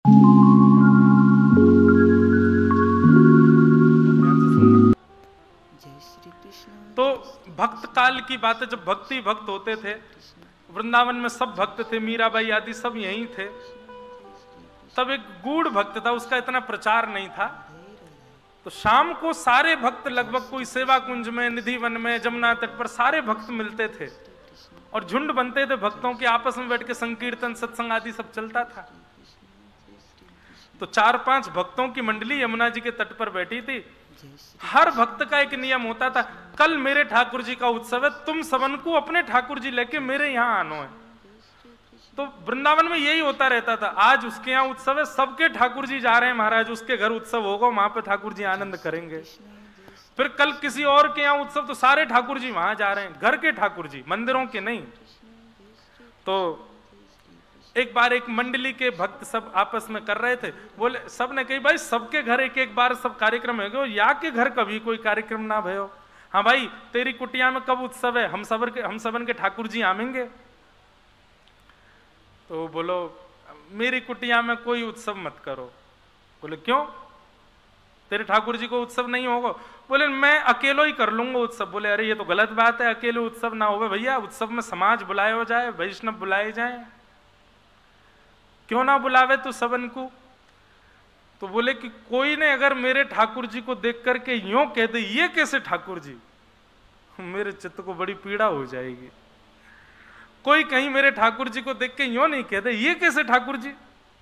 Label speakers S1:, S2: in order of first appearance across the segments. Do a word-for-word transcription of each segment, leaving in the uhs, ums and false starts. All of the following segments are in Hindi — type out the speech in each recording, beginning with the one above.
S1: तो भक्त काल की बात है, जब भक्ति भक्त होते थे, वृंदावन में सब भक्त थे, मीराबाई आदि सब यहीं थे। तब एक गूढ़ भक्त था, उसका इतना प्रचार नहीं था। तो शाम को सारे भक्त लगभग, कोई सेवा कुंज में, निधि वन में, जमुना तट पर सारे भक्त मिलते थे और झुंड बनते थे भक्तों के, आपस में बैठ के संकीर्तन सत्संग आदि सब चलता था। तो चार पांच भक्तों की मंडली यमुना जी के तट पर बैठी थी। हर भक्त का एक नियम होता था, कल मेरे ठाकुर जी का उत्सव है, तुम सबन को अपने ठाकुर जी लेके मेरे यहाँ आनो है। तो वृंदावन में यही होता रहता था, आज उसके यहाँ उत्सव है, सबके ठाकुर जी जा रहे हैं महाराज, उसके घर उत्सव होगा, वहां पे ठाकुर जी आनंद करेंगे। फिर कल किसी और के यहाँ उत्सव, तो सारे ठाकुर जी वहां जा रहे हैं, घर के ठाकुर जी, मंदिरों के नहीं। तो एक बार एक मंडली के भक्त सब आपस में कर रहे थे, बोले, सब ने कही भाई सबके घर एक एक बार सब कार्यक्रम है, या के घर कभी कोई कार्यक्रम ना भयो। हाँ भाई, तेरी कुटिया में कब उत्सव है, हम सब के हम सबन के ठाकुर जी आवेंगे। तो बोलो, मेरी कुटिया में कोई उत्सव मत करो। बोले क्यों, तेरे ठाकुर जी को उत्सव नहीं होगा? बोले मैं अकेलो ही कर लूंगा उत्सव। बोले अरे ये तो गलत बात है, अकेले उत्सव ना हो भैया, उत्सव में समाज बुलाए हो जाए, वैष्णव बुलाए जाए, क्यों ना बुलावे तो सबन को। तो बोले कि कोई ने अगर मेरे ठाकुर जी को देख करके यूं कह दे ये कैसे ठाकुर जी, मेरे चित्त को बड़ी पीड़ा हो जाएगी। कोई कहीं मेरे ठाकुर जी को देख के यूं नहीं कह दे ये कैसे ठाकुर जी।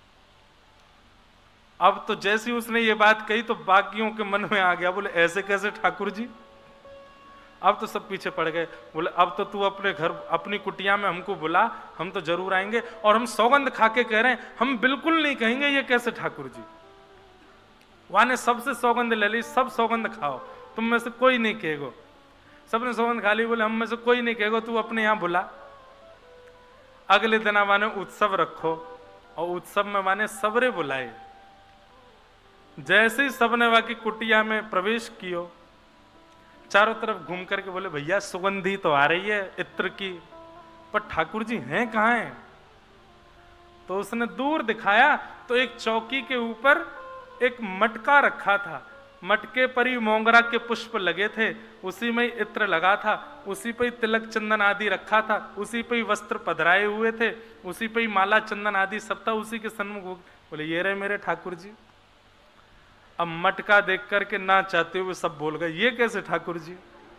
S1: अब तो जैसी उसने ये बात कही तो बाकियों के मन में आ गया, बोले ऐसे कैसे ठाकुर जी। अब तो सब पीछे पड़ गए। बोले अब तो तू अपने घर अपनी कुटिया में हमको बुला, हम तो जरूर आएंगे, और हम सौगंध खा के कह रहे हैं हम बिल्कुल नहीं कहेंगे ये कैसे ठाकुर जी। वहां ने सबसे सौगंध ले ली, सब सौगंध खाओ, तुम में से कोई नहीं कहेगो। सबने सौगंध खा ली, बोले हम में से कोई नहीं कहेगो, तू अपने यहाँ बुला। अगले दिन माने उत्सव रखो, और उत्सव में माने सबरे बुलाए। जैसे ही सबने वहां की कुटिया में प्रवेश कियो, चारों तरफ घूम करके बोले भैया सुगंधी तो आ रही है इत्र की, पर ठाकुर जी हैं कहाँ हैं? तो उसने दूर दिखाया तो एक चौकी के ऊपर एक मटका रखा था, मटके पर ही मोंगरा के पुष्प लगे थे, उसी में इत्र लगा था, उसी पे ही तिलक चंदन आदि रखा था, उसी पे ही वस्त्र पधराए हुए थे, उसी पे ही माला चंदन आदि सब था, उसी के सन्मुख। बोले ये रहे मेरे ठाकुर जी। अब मटका देख करके ना चाहते हुए सब बोल गए ये कैसे ठाकुर जी।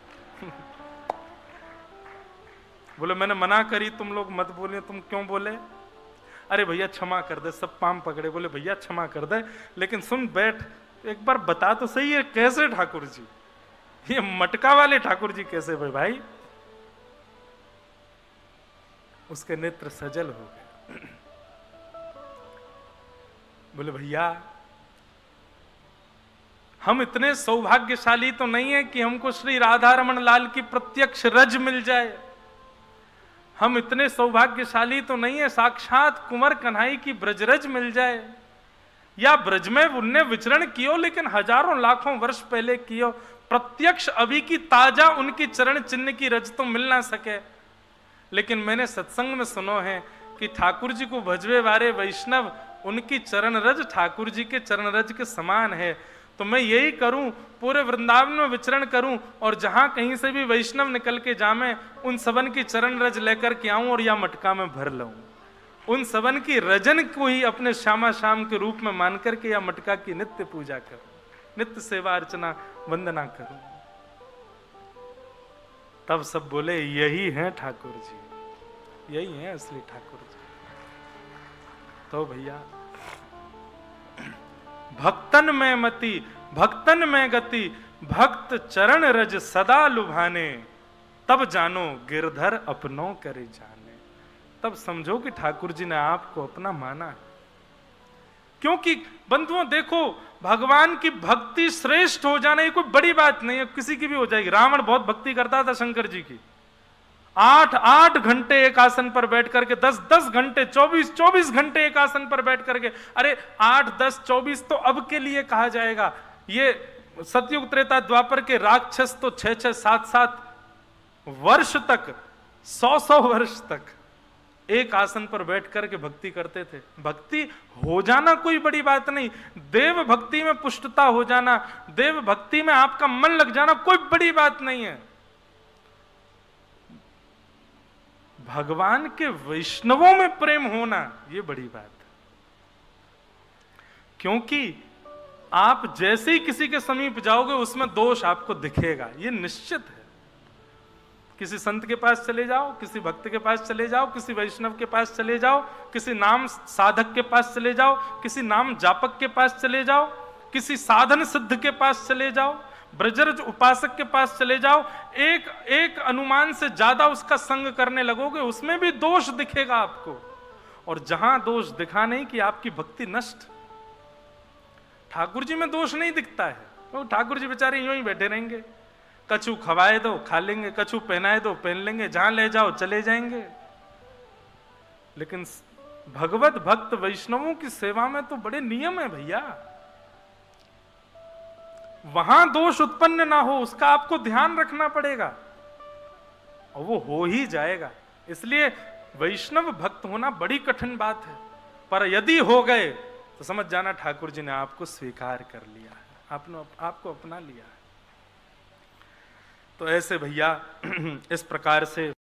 S1: बोले मैंने मना करी, तुम लोग मत बोले, तुम क्यों बोले? अरे भैया क्षमा कर दे, सब पाम पकड़े। बोले भैया क्षमा कर दे, लेकिन सुन बैठ, एक बार बता तो सही है कैसे ठाकुर जी, ये मटका वाले ठाकुर जी कैसे भाई? उसके नेत्र सजल हो गए। बोले भैया हम इतने सौभाग्यशाली तो नहीं है कि हमको श्री राधा रमन लाल की प्रत्यक्ष रज मिल जाए, हम इतने सौभाग्यशाली तो नहीं है साक्षात कुंवर कन्हई की ब्रजरज मिल जाए, या ब्रज में उनने विचरण कियो लेकिन हजारों लाखों वर्ष पहले कियो, प्रत्यक्ष अभी की ताजा उनकी चरण चिन्ह की रज तो मिल ना सके। लेकिन मैंने सत्संग में सुनो है कि ठाकुर जी को भजवे वाले वैष्णव उनकी चरण रज ठाकुर जी के चरण रज के समान है। तो मैं यही करूं, पूरे वृंदावन में विचरण करूं, और जहां कहीं से भी वैष्णव निकल के जामे उन सबन की चरण रज लेकर के आऊं और या मटका में भर लूं, उन सबन की रजन को ही अपने श्यामा श्याम के रूप में मान करके या मटका की नित्य पूजा करूं, नित्य सेवा अर्चना वंदना करूं। तब सब बोले यही है ठाकुर जी, यही है असली ठाकुर जी। तो भैया भक्तन में मति भक्तन में गति, भक्त चरण रज सदा लुभाने, तब जानो गिरधर अपनों करे जाने। तब समझो कि ठाकुर जी ने आपको अपना माना है। क्योंकि बंधुओं देखो, भगवान की भक्ति श्रेष्ठ हो जाना ये कोई बड़ी बात नहीं है, किसी की भी हो जाएगी। रावण बहुत भक्ति करता था शंकर जी की, आठ आठ घंटे एक आसन पर बैठ करके, दस दस घंटे, चौबीस चौबीस घंटे एक आसन पर बैठ करके। अरे आठ दस चौबीस तो अब के लिए कहा जाएगा, ये सतयुग त्रेता द्वापर के राक्षस तो छह छह सात सात वर्ष तक, सौ सौ वर्ष तक एक आसन पर बैठ करके भक्ति करते थे। भक्ति हो जाना कोई बड़ी बात नहीं, देव भक्ति में पुष्टता हो जाना, देव भक्ति में आपका मन लग जाना कोई बड़ी बात नहीं है। भगवान के वैष्णवों में प्रेम होना ये बड़ी बात है। क्योंकि आप जैसे ही किसी के समीप जाओगे उसमें दोष आपको दिखेगा, ये निश्चित है। किसी संत के पास चले जाओ, किसी भक्त के पास चले जाओ, किसी वैष्णव के पास चले जाओ, किसी नाम साधक के पास चले जाओ, किसी नाम जापक के पास चले जाओ, किसी साधन सिद्ध के पास चले जाओ, ब्रजरज उपासक के पास चले जाओ, एक एक अनुमान से ज्यादा उसका संग करने लगोगे, उसमें भी दोष दिखेगा आपको। और जहां दोष दिखा नहीं कि आपकी भक्ति नष्ट। ठाकुर जी में दोष नहीं दिखता है, वो ठाकुर जी बेचारे यूं ही बैठे रहेंगे, कछु खवाए दो खा लेंगे, कछु पहनाए दो पहन लेंगे, जहां ले जाओ चले जाएंगे। लेकिन भगवत भक्त वैष्णवों की सेवा में तो बड़े नियम है भैया, वहां दोष उत्पन्न ना हो उसका आपको ध्यान रखना पड़ेगा, और वो हो ही जाएगा। इसलिए वैष्णव भक्त होना बड़ी कठिन बात है, पर यदि हो गए तो समझ जाना ठाकुर जी ने आपको स्वीकार कर लिया है, आपने आपको अपना लिया है। तो ऐसे भैया इस प्रकार से